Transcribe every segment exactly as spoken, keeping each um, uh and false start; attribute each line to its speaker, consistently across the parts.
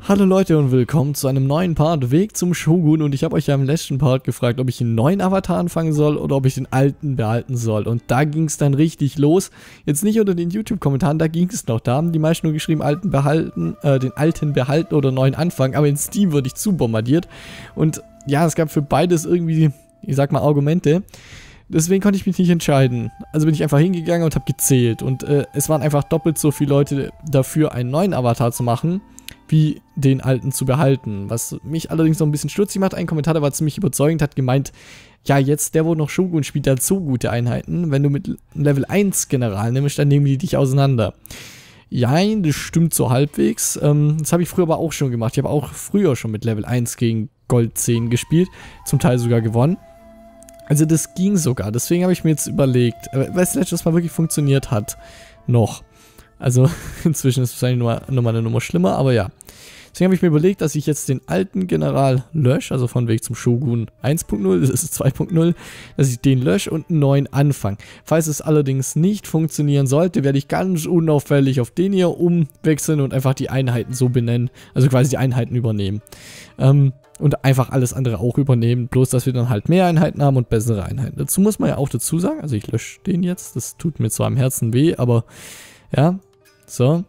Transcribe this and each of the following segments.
Speaker 1: Hallo Leute und willkommen zu einem neuen Part Weg zum Shogun, und ich habe euch ja im letzten Part gefragt, ob ich einen neuen Avatar anfangen soll oder ob ich den alten behalten soll, und da ging es dann richtig los. Jetzt nicht unter den YouTube-Kommentaren, da ging es noch, da haben die meisten nur geschrieben, alten behalten, äh, den alten behalten oder neuen anfangen, aber in Steam wurde ich zu bombardiert und ja, es gab für beides irgendwie, ich sag mal, Argumente. Deswegen konnte ich mich nicht entscheiden. Also bin ich einfach hingegangen und habe gezählt, und äh, es waren einfach doppelt so viele Leute dafür, einen neuen Avatar zu machen, wie den alten zu behalten. Was mich allerdings noch ein bisschen stutzig macht. Ein Kommentar, der war ziemlich überzeugend, hat gemeint, ja, jetzt der, wo noch Shogun spielt, der hat so gute Einheiten. Wenn du mit Level eins General nimmst, dann nehmen die dich auseinander. Ja, das stimmt so halbwegs. Ähm, das habe ich früher aber auch schon gemacht. Ich habe auch früher schon mit Level eins gegen Gold zehn gespielt. Zum Teil sogar gewonnen. Also das ging sogar. Deswegen habe ich mir jetzt überlegt, weil es letztes Mal wirklich funktioniert hat. Noch. Also inzwischen ist es wahrscheinlich nur, nur mal eine Nummer schlimmer, aber ja. Deswegen habe ich mir überlegt, dass ich jetzt den alten General lösche, also von Weg zum Shogun eins Punkt null, das ist zwei Punkt null, dass ich den lösche und einen neuen anfange. Falls es allerdings nicht funktionieren sollte, werde ich ganz unauffällig auf den hier umwechseln und einfach die Einheiten so benennen, also quasi die Einheiten übernehmen. Ähm, und einfach alles andere auch übernehmen, bloß dass wir dann halt mehr Einheiten haben und bessere Einheiten. Dazu muss man ja auch dazu sagen, also ich lösche den jetzt, das tut mir zwar im Herzen weh, aber ja, so.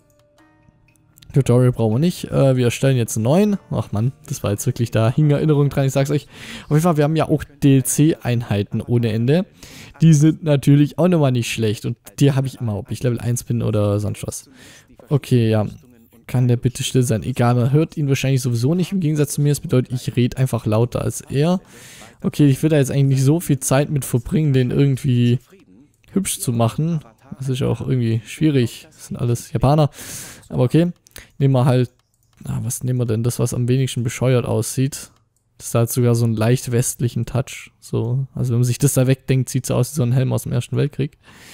Speaker 1: Tutorial brauchen wir nicht. Äh, wir erstellen jetzt einen neuen. Ach man, das war jetzt wirklich, da hing Erinnerung dran, ich sag's euch. Auf jeden Fall, wir haben ja auch D L C-Einheiten ohne Ende. Die sind natürlich auch nochmal nicht schlecht. Und die habe ich immer, ob ich Level eins bin oder sonst was. Okay, ja. Kann der bitte still sein? Egal, man hört ihn wahrscheinlich sowieso nicht im Gegensatz zu mir. Das bedeutet, ich rede einfach lauter als er. Okay, ich will da jetzt eigentlich nicht so viel Zeit mit verbringen, den irgendwie hübsch zu machen. Das ist ja auch irgendwie schwierig. Das sind alles Japaner. Aber okay. Nehmen wir halt. Ah, was nehmen wir denn? Das, was am wenigsten bescheuert aussieht. Das hat sogar so einen leicht westlichen Touch. So. Also, wenn man sich das da wegdenkt, sieht es aus wie so ein Helm aus dem Ersten Weltkrieg.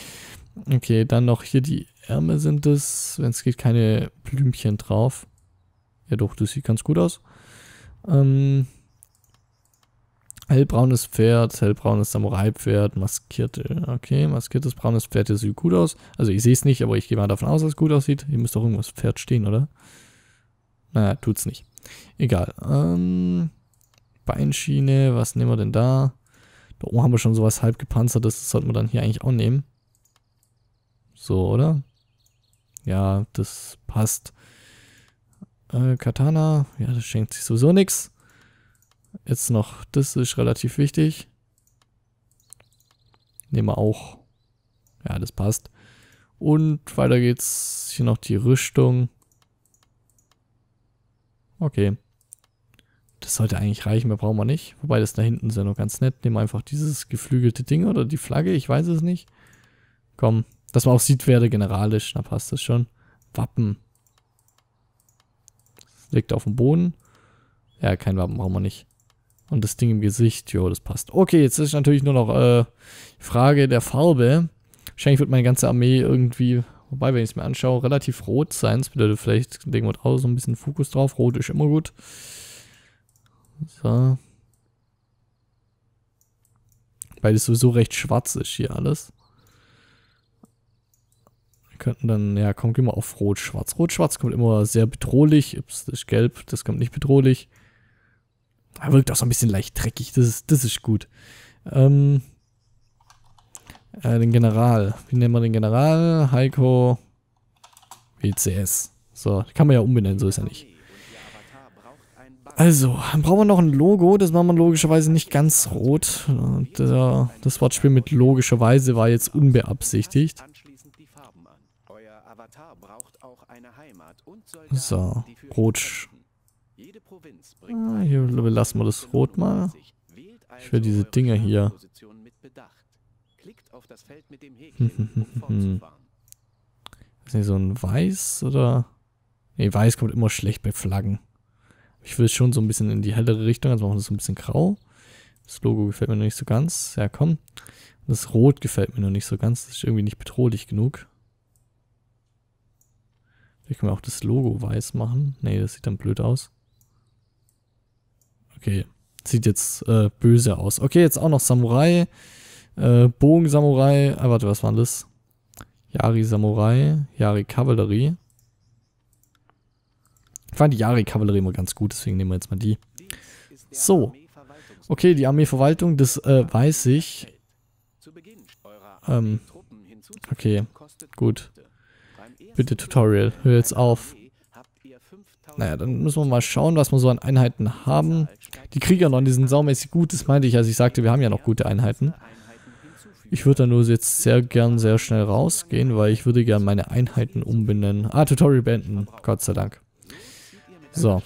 Speaker 1: Okay, dann noch hier die Ärmel sind es. Wenn es geht, keine Blümchen drauf. Ja, doch, das sieht ganz gut aus. Ähm. Hellbraunes Pferd, hellbraunes Samurai-Pferd, maskierte, okay, maskiertes braunes Pferd, das sieht gut aus. Also ich sehe es nicht, aber ich gehe mal davon aus, dass es gut aussieht. Hier müsste doch irgendwas Pferd stehen, oder? Naja, tut's nicht. Egal. Ähm, Beinschiene, was nehmen wir denn da? Da oben haben wir schon sowas halb gepanzertes, das sollten wir dann hier eigentlich auch nehmen. So, oder? Ja, das passt. Äh, Katana, ja, das schenkt sich sowieso nichts. Jetzt noch, das ist relativ wichtig. Nehmen wir auch. Ja, das passt. Und weiter geht's. Hier noch die Rüstung. Okay. Das sollte eigentlich reichen, mehr brauchen wir nicht. Wobei das da hinten ist ja noch ganz nett. Nehmen wir einfach dieses geflügelte Ding oder die Flagge, ich weiß es nicht. Komm, dass man auch sieht, wer der General ist. Da passt das schon. Wappen. Das liegt auf dem Boden. Ja, kein Wappen brauchen wir nicht. Und das Ding im Gesicht, jo, das passt. Okay, jetzt ist natürlich nur noch äh, Frage der Farbe. Wahrscheinlich wird meine ganze Armee irgendwie, wobei, wenn ich es mir anschaue, relativ rot sein. Das bedeutet, vielleicht legen wir draußen so ein bisschen Fokus drauf. Rot ist immer gut. So. Weil es sowieso recht schwarz ist hier alles. Wir könnten dann, ja, komm, gehen wir auf Rot-Schwarz. Rot-Schwarz kommt immer sehr bedrohlich. Ups, das ist gelb, das kommt nicht bedrohlich. Er wirkt auch so ein bisschen leicht dreckig, das ist, das ist gut. Ähm, äh, den General. Wie nennen wir den General? Heiko W C S. So, kann man ja umbenennen, so ist er nicht. Also, dann brauchen wir noch ein Logo. Das machen wir logischerweise nicht ganz rot. Und, äh, das Wortspiel mit logischerweise war jetzt unbeabsichtigt. So, rot. Ah, hier lassen wir das Rot mal. Ich will diese Dinger hier. Hm. Ist nicht so ein Weiß oder? Ne, Weiß kommt immer schlecht bei Flaggen. Ich will es schon so ein bisschen in die hellere Richtung, also machen wir das so ein bisschen grau. Das Logo gefällt mir noch nicht so ganz. Ja, komm. Das Rot gefällt mir noch nicht so ganz. Das ist irgendwie nicht bedrohlich genug. Vielleicht können wir auch das Logo weiß machen. Ne, das sieht dann blöd aus. Okay, sieht jetzt äh, böse aus. Okay, jetzt auch noch Samurai. Äh, Bogen-Samurai. Ah, warte, was war das? Yari Samurai. Yari Kavallerie. Ich fand die Yari-Kavallerie immer ganz gut, deswegen nehmen wir jetzt mal die. So. Okay, die Armeeverwaltung, das äh, weiß ich. Ähm, okay, gut. Bitte Tutorial, hör jetzt auf. Naja, dann müssen wir mal schauen, was wir so an Einheiten haben. Die Krieger noch, die sind saumäßig gut, das meinte ich, als ich sagte, wir haben ja noch gute Einheiten. Ich würde da nur jetzt sehr gern sehr schnell rausgehen, weil ich würde gern meine Einheiten umbenennen. Ah, Tutorial beenden, Gott sei Dank. So.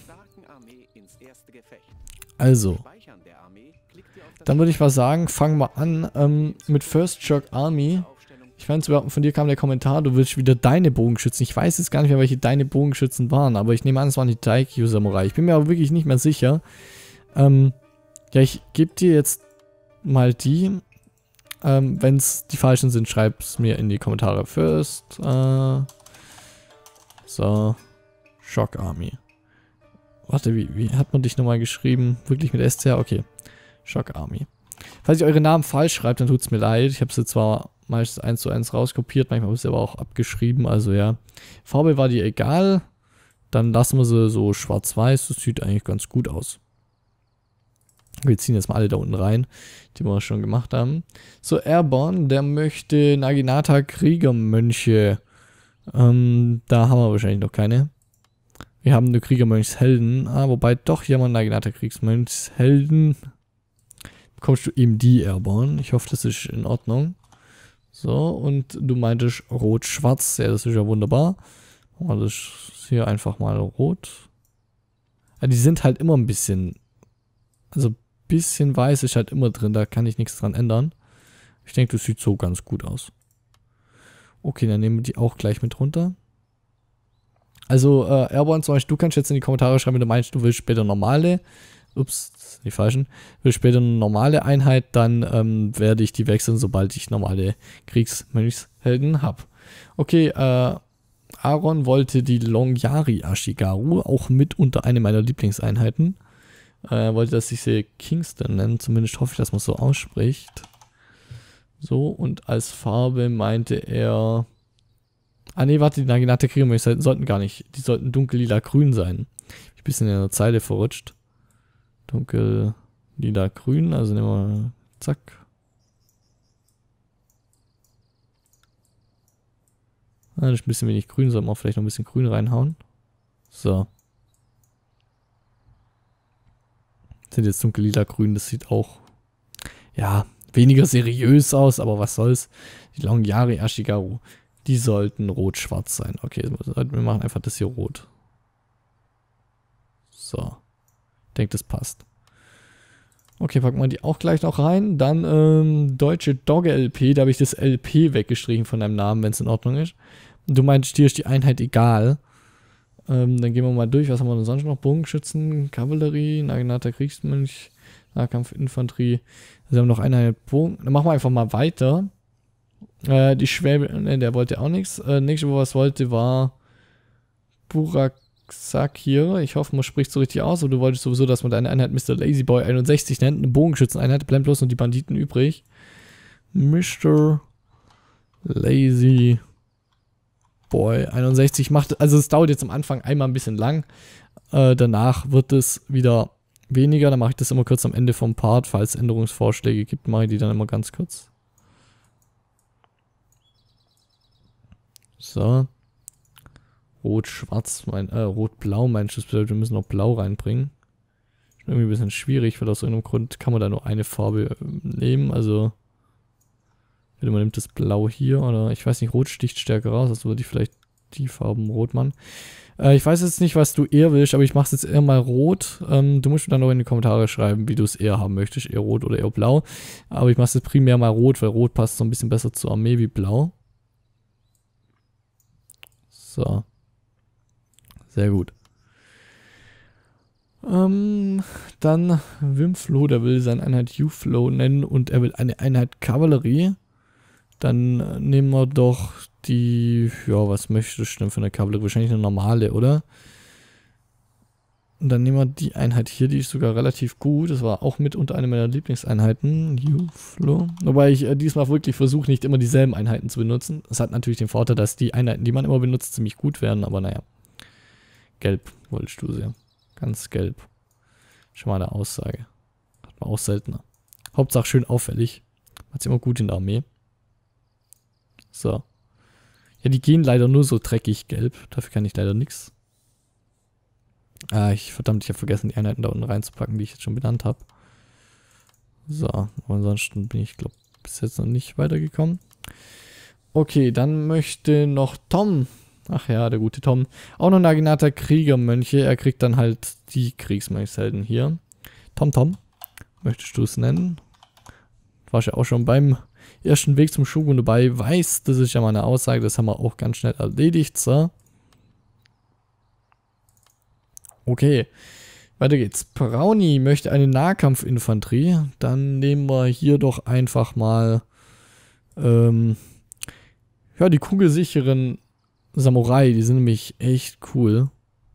Speaker 1: Also. Dann würde ich mal sagen, fangen wir an ähm, mit First Shock Army. Ich weiß, von dir kam der Kommentar, du willst wieder deine Bogenschützen. Ich weiß jetzt gar nicht mehr, welche deine Bogenschützen waren, aber ich nehme an, es waren die Daikyu Samurai. Ich bin mir aber wirklich nicht mehr sicher. Ähm, ja, ich gebe dir jetzt mal die. Ähm, wenn es die falschen sind, schreib es mir in die Kommentare. First, äh, so, Shock Army. Warte, wie, wie hat man dich nochmal geschrieben? Wirklich mit S C H? Okay. Shock Army. Falls ihr eure Namen falsch schreibt, dann tut es mir leid. Ich habe sie zwar meistens eins zu eins rauskopiert, manchmal habe ich sie aber auch abgeschrieben. Also ja, Farbe war dir egal. Dann lassen wir sie so schwarz-weiß. Das sieht eigentlich ganz gut aus. Wir ziehen jetzt mal alle da unten rein, die wir schon gemacht haben. So, Airborne, der möchte Naginata Kriegermönche. Ähm, da haben wir wahrscheinlich noch keine. Wir haben nur Kriegermönchshelden. Ah, wobei doch hier haben wir Naginata Kriegsmönchshelden. Bekommst du eben die Airborne. Ich hoffe, das ist in Ordnung. So, und du meintest rot-schwarz. Ja, das ist ja wunderbar. Machen wir das hier einfach mal rot. Ja, die sind halt immer ein bisschen... Also ein bisschen weiß ist halt immer drin. Da kann ich nichts dran ändern. Ich denke, das sieht so ganz gut aus. Okay, dann nehmen wir die auch gleich mit runter. Also, äh, Airborne zum Beispiel, du kannst jetzt in die Kommentare schreiben, wenn du meinst, du willst später normale... Ups, das sind die falschen. Will später eine normale Einheit, dann ähm, werde ich die wechseln, sobald ich normale Kriegsmönchshelden habe. Okay, äh, Aaron wollte die Longyari Ashigaru, auch mit unter eine meiner Lieblingseinheiten. Er äh, wollte, dass ich sie Kingston nenne, zumindest hoffe ich, dass man es so ausspricht. So, und als Farbe meinte er... Ah ne, warte, die Naginata Kriegermönchshelden sollten gar nicht, die sollten dunkel-lila-grün sein. Ich bin ein bisschen in der Zeile verrutscht. Dunkel, lila, grün, also nehmen wir, zack. Ah, das ist ein bisschen wenig grün, sollten wir vielleicht noch ein bisschen grün reinhauen. So. Das sind jetzt dunkel, lila, grün, das sieht auch, ja, weniger seriös aus, aber was soll's. Die Longyari Ashigaru, die sollten rot-schwarz sein. Okay, wir machen einfach das hier rot. So. Ich denke, das passt. Okay, packen wir die auch gleich noch rein. Dann ähm, Deutsche Dogge L P. Da habe ich das L P weggestrichen von deinem Namen, wenn es in Ordnung ist. Und du meinst, dir ist die Einheit egal. Ähm, dann gehen wir mal durch. Was haben wir denn sonst noch? Bogenschützen, Kavallerie, Naginata Kriegsmönch, Nahkampfinfanterie. Also wir haben noch eine Einheit Bogen. Dann machen wir einfach mal weiter. Äh, die Schwäbe, ne, der wollte auch nichts. Äh, nächste, wo was wollte, war Burak. Sag hier, ich hoffe, man spricht so richtig aus, aber du wolltest sowieso, dass man deine Einheit Mister Lazyboy einundsechzig nennt, eine Bogenschützeneinheit, bleiben bloß noch die Banditen übrig. Mister Lazy Boy einundsechzig macht, also es dauert jetzt am Anfang einmal ein bisschen lang, äh, danach wird es wieder weniger, dann mache ich das immer kurz am Ende vom Part, falls es Änderungsvorschläge gibt, mache ich die dann immer ganz kurz. So. Rot-Schwarz, mein, äh, Rot-Blau meinst du, das bedeutet, wir müssen noch Blau reinbringen. Ist irgendwie ein bisschen schwierig, weil aus irgendeinem Grund kann man da nur eine Farbe nehmen, also entweder man nimmt das Blau hier oder ich weiß nicht, Rot sticht stärker raus, also würde ich vielleicht die Farben Rot machen. Äh, ich weiß jetzt nicht, was du eher willst, aber ich mache es jetzt eher mal Rot. Ähm, du musst mir dann noch in die Kommentare schreiben, wie du es eher haben möchtest, eher Rot oder eher Blau. Aber ich mache es jetzt primär mal Rot, weil Rot passt so ein bisschen besser zur Armee wie Blau. So. Sehr gut. Ähm, dann Wimflo, der will seine Einheit U-Flow nennen und er will eine Einheit Kavallerie. Dann äh, nehmen wir doch die, ja, was möchtest du denn für eine Kavallerie? Wahrscheinlich eine normale, oder? Und dann nehmen wir die Einheit hier, die ist sogar relativ gut. Das war auch mit unter einer meiner Lieblingseinheiten. U-Flow. Wobei ich äh, diesmal wirklich versuche, nicht immer dieselben Einheiten zu benutzen. Das hat natürlich den Vorteil, dass die Einheiten, die man immer benutzt, ziemlich gut werden, aber naja. Gelb wolltest du sehen. Ganz gelb. Schon mal eine Aussage. Hat man auch seltener. Hauptsache schön auffällig. Macht's immer gut in der Armee. So. Ja, die gehen leider nur so dreckig gelb. Dafür kann ich leider nichts. Ah, ich, verdammt, ich habe vergessen, die Einheiten da unten reinzupacken, die ich jetzt schon benannt habe. So, aber ansonsten bin ich, glaube ich, bis jetzt noch nicht weitergekommen. Okay, dann möchte noch Tom, ach ja, der gute Tom, auch noch ein Aginater Kriegermönche. Er kriegt dann halt die Kriegsmönchshelden hier. Tom, Tom, möchtest du es nennen? Du warst ja auch schon beim ersten Weg zum Shogun dabei. Weiß, das ist ja mal eine Aussage, das haben wir auch ganz schnell erledigt, so. Okay, weiter geht's. Brownie möchte eine Nahkampfinfanterie. Dann nehmen wir hier doch einfach mal ähm, ja, die kugelsicheren Samurai. Die sind nämlich echt cool.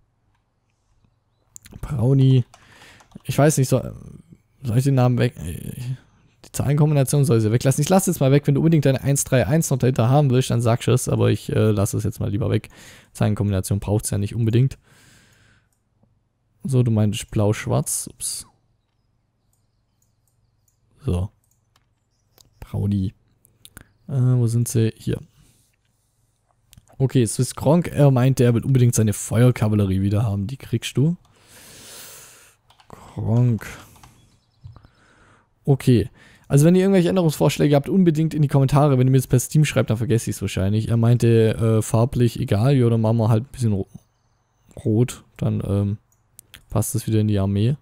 Speaker 1: Brownie. Ich weiß nicht, soll, soll ich den Namen weg... Die Zahlenkombination soll ich sie weglassen. Ich lasse jetzt mal weg, wenn du unbedingt deine eins drei eins noch dahinter haben willst, dann sagst du es, aber ich äh, lasse es jetzt mal lieber weg. Zahlenkombination braucht es ja nicht unbedingt. So, du meintest blau-schwarz. Ups. So. Brownie. Äh, wo sind sie? Hier. Okay, Swiss Gronk, er meinte, er will unbedingt seine Feuerkavallerie wieder haben. Die kriegst du. Gronk. Okay. Also wenn ihr irgendwelche Änderungsvorschläge habt, unbedingt in die Kommentare. Wenn ihr mir jetzt per Steam schreibt, dann vergesse ich es wahrscheinlich. Er meinte, äh, farblich egal. Ja, dann machen wir halt ein bisschen ro rot. Dann, ähm, passt das wieder in die Armee.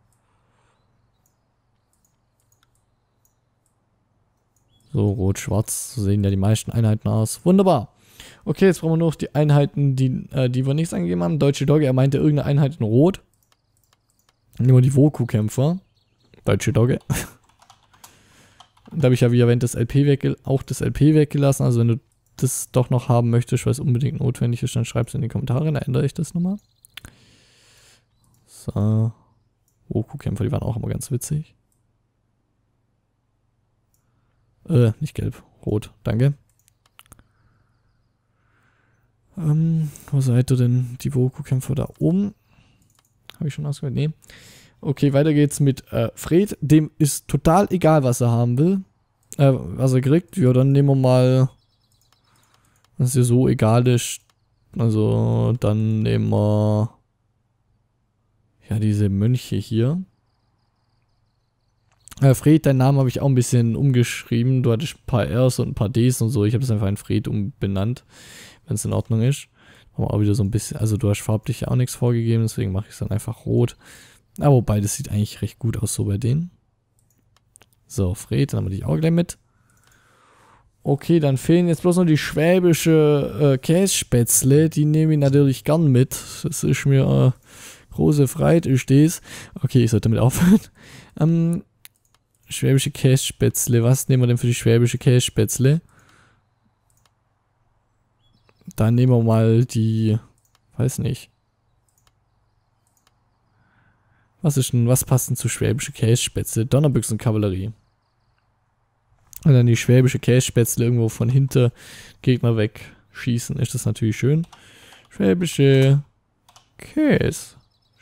Speaker 1: So, rot-schwarz. So sehen ja die meisten Einheiten aus. Wunderbar. Okay, jetzt brauchen wir nur noch die Einheiten, die, äh, die wir nichts angegeben haben. Deutsche Dogge, er meinte irgendeine Einheit in rot. Nehmen wir die Woku-Kämpfer. Deutsche Dogge. Da habe ich ja wie erwähnt das L P wegge auch das L P weggelassen. Also wenn du das doch noch haben möchtest, weil es unbedingt notwendig ist, dann schreib es in die Kommentare. Dann ändere ich das nochmal. So. Woku-Kämpfer, die waren auch immer ganz witzig. Äh, nicht gelb. Rot. Danke. Ähm, wo seid ihr denn? Die Woku-Kämpfer da oben. Habe ich schon ausgewählt? Nee. Okay, weiter geht's mit äh, Fred. Dem ist total egal, was er haben will. Äh, was er kriegt. Ja, dann nehmen wir mal... Was dir so egal ist. Also, dann nehmen wir... Ja, diese Mönche hier. Äh, Fred, deinen Namen habe ich auch ein bisschen umgeschrieben. Du hattest ein paar Rs und ein paar Ds und so. Ich habe es einfach in Fred umbenannt, wenn es in Ordnung ist. Machen wir auch wieder so ein bisschen... Also, du hast farblich ja auch nichts vorgegeben, deswegen mache ich es dann einfach rot. Aber wobei, das sieht eigentlich recht gut aus so bei denen. So, Fred, dann haben wir dich auch gleich mit. Okay, dann fehlen jetzt bloß noch die schwäbische äh, Kässpätzle. Die nehme ich natürlich gern mit. Das ist mir äh, große Freude, ich steh's. Okay, ich sollte damit aufhören. ähm, schwäbische Kässpätzle. Was nehmen wir denn für die schwäbische Kässpätzle? Dann nehmen wir mal die... Weiß nicht. Was ist denn, was passt denn zu schwäbische Kässpätzle? Donnerbüchsenkavallerie. Und dann die schwäbische Kässpätzle irgendwo von hinter Gegner wegschießen. Ist das natürlich schön. Schwäbische Kässpätzle.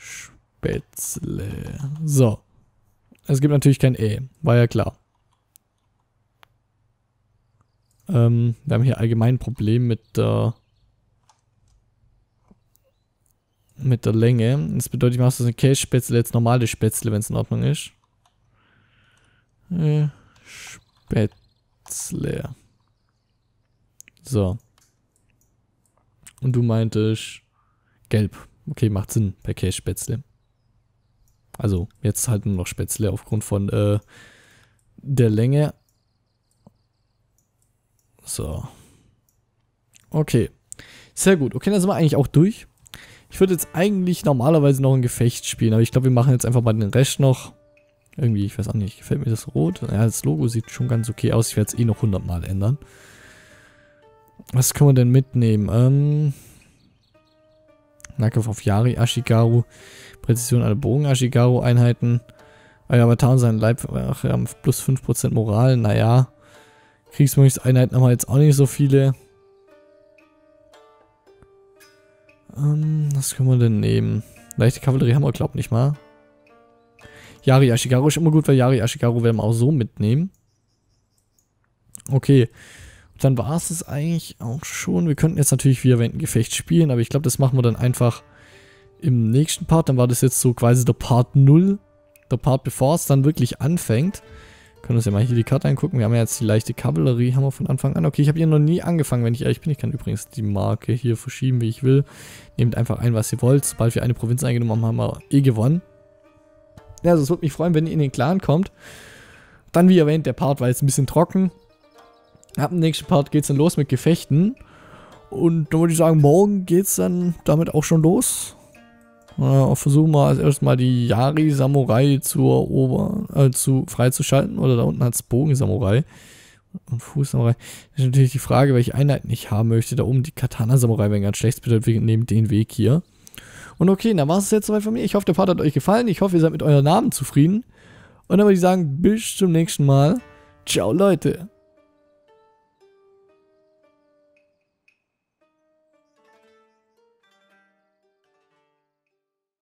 Speaker 1: So. Es gibt natürlich kein E. War ja klar. Ähm, wir haben hier allgemein ein Problem mit der mit der Länge. Das bedeutet, ich mache so eine Kässpätzle jetzt normale Spätzle, wenn es in Ordnung ist. Äh, Spätzle. So. Und du meintest gelb. Okay, macht Sinn bei Kässpätzle. Also, jetzt halt nur noch Spätzle aufgrund von äh, der Länge. So. Okay. Sehr gut. Okay, dann sind wir eigentlich auch durch. Ich würde jetzt eigentlich normalerweise noch ein Gefecht spielen, aber ich glaube, wir machen jetzt einfach mal den Rest noch. Irgendwie, ich weiß auch nicht, gefällt mir das Rot? Ja, das Logo sieht schon ganz okay aus. Ich werde es eh noch hundert Mal ändern. Was können wir denn mitnehmen? Ähm... Nahkampf auf Yari, Ashigaru. Präzision aller Bogen, Ashigaru-Einheiten. Euer Avatar und sein Leib ach, haben plus fünf Prozent Moral. Naja. Kriegsmönchseinheiten haben wir jetzt auch nicht so viele. Ähm, was können wir denn nehmen? Leichte Kavallerie haben wir, glaube ich, nicht mal. Yari Ashigaru ist immer gut, weil Yari Ashigaru werden wir auch so mitnehmen. Okay. Dann war es es eigentlich auch schon. Wir könnten jetzt natürlich wieder ein Gefecht spielen, aber ich glaube, das machen wir dann einfach im nächsten Part. Dann war das jetzt so quasi der Part null. Der Part, bevor es dann wirklich anfängt. Können wir uns ja mal hier die Karte angucken. Wir haben ja jetzt die leichte Kavallerie, haben wir von Anfang an. Okay, ich habe hier noch nie angefangen, wenn ich ehrlich bin. Ich kann übrigens die Marke hier verschieben, wie ich will. Nehmt einfach ein, was ihr wollt. Sobald wir eine Provinz eingenommen haben, haben wir eh gewonnen. Ja, also es würde mich freuen, wenn ihr in den Clan kommt. Dann, wie erwähnt, der Part war jetzt ein bisschen trocken. Ab dem nächsten Part geht es dann los mit Gefechten. Und dann würde ich sagen, morgen geht es dann damit auch schon los. Äh, versuchen wir als erstes mal die Yari-Samurai zu erobern, äh, zu freizuschalten. Oder da unten hat es Bogen-Samurai und Fuß-Samurai. Das ist natürlich die Frage, welche Einheiten ich haben möchte. Da oben die Katana-Samurai wären ganz schlecht, bedeutet, wir nehmen den Weg hier. Und okay, dann war es jetzt soweit von mir. Ich hoffe, der Part hat euch gefallen. Ich hoffe, ihr seid mit euren Namen zufrieden. Und dann würde ich sagen, bis zum nächsten Mal. Ciao, Leute.